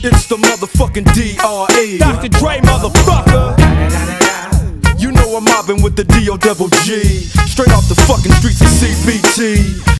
It's the motherfucking D.R.E. Dr. Dre, motherfucker. You know I'm mobbing with the D.O.Double-G. Straight off the fucking streets of CPT.